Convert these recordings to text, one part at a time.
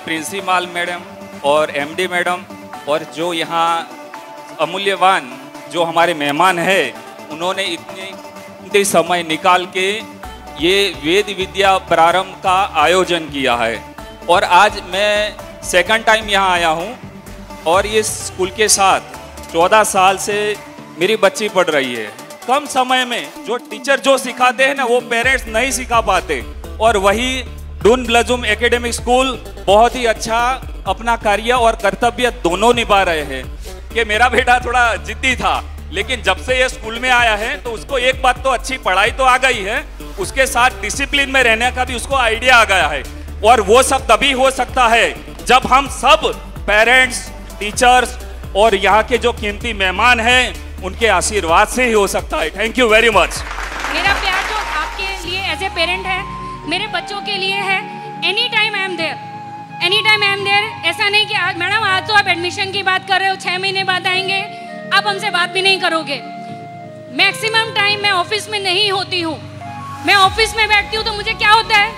Principal madam और MD madam और जो यहाँ अमूल्यवान जो हमारे मेहमान हैं, उन्होंने इतने समय निकाल के ये वेद विद्या प्रारंभ का आयोजन किया है। और आज मैं सेकंड टाइम यहाँ आया हूँ और ये स्कूल के साथ 14 साल से मेरी बच्ची पढ़ रही है। कम समय में जो टीचर जो सिखाते हैं ना, वो पेरेंट्स नहीं सिखा पाते। और वही डून ब्लजूम एकेडमिक स्कूल बहुत ही अच्छा अपना कार्य और कर्तव्य दोनों निभा रहे हैं। कि मेरा बेटा थोड़ा जिद्दी था, लेकिन जब से ये स्कूल में आया है तो उसको एक बात तो अच्छी पढ़ाई तो आ गई है, उसके साथ डिसिप्लिन में रहने का भी उसको आइडिया आ गया है। और वो सब तभी हो सकता है जब हम सब पेरेंट्स, टीचर्स और यहाँ के जो कीमती मेहमान हैं, उनके आशीर्वाद से ही हो सकता है। Thank you very much. मेरा प्यार जो आपके लिए एज ए पेरेंट है, मेरे बच्चों के लिए है। Any time I am there, any time I am there. ऐसा नहीं कि आज मैडम आज तो आप एडमिशन की बात कर रहे हो, 6 महीने बाद आएंगे, आप हमसे बात भी नहीं करोगे। मैक्सिमम टाइम मैं ऑफिस में नहीं होती हूँ। मैं ऑफिस में बैठती हूँ तो मुझे क्या होता है,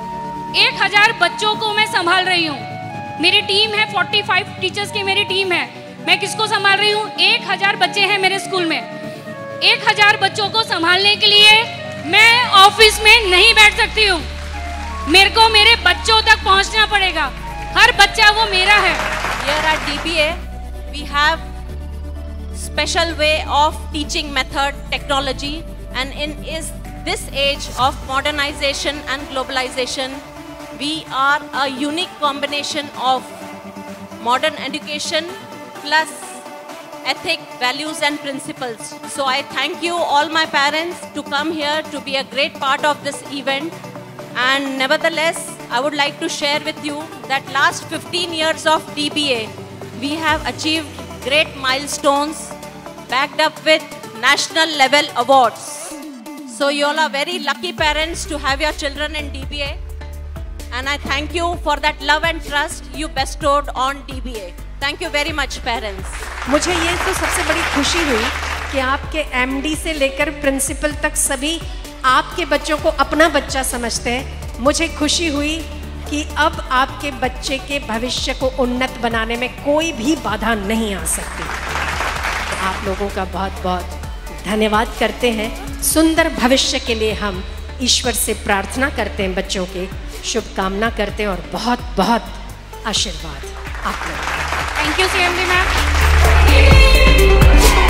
1000 बच्चों को मैं संभाल रही हूँ। मेरी टीम है 45 टीचर्स की मेरी टीम है। मैं किसको संभाल रही हूँ, 1000 बच्चे हैं मेरे स्कूल में। 1000 बच्चों को संभालने के लिए मैं ऑफिस में नहीं बैठ सकती हूँ। मेरे को मेरे बच्चों तक पहुँचना पड़ेगा। हर बच्चा वो मेरा है। Here at DBA, we have special way of teaching method, technology, and in this age of modernization and globalization, we are a unique combination of modern education plus ethic, values and principles. So I thank you all my parents to come here to be a great part of this event. And nevertheless, I would like to share with you that last 15 years of DBA, we have achieved great milestones backed up with national level awards. So you all are very lucky parents to have your children in DBA. And I thank you for that love and trust you bestowed on DBA. Thank you very much parents. मुझे ये तो सबसे बड़ी खुशी हुई कि आपके MD से लेकर प्रिंसिपल तक सभी आपके बच्चों को अपना बच्चा समझते हैं। मुझे खुशी हुई कि अब आपके बच्चे के भविष्य को उन्नत बनाने में कोई भी बाधा नहीं आ सकती। तो आप लोगों का बहुत बहुत धन्यवाद करते हैं। सुंदर भविष्य के लिए हम ईश्वर से प्रार्थना करते हैं, बच्चों के शुभकामना करते हैं और बहुत बहुत आशीर्वाद आप लोगों को। Thank you CMD ma'am.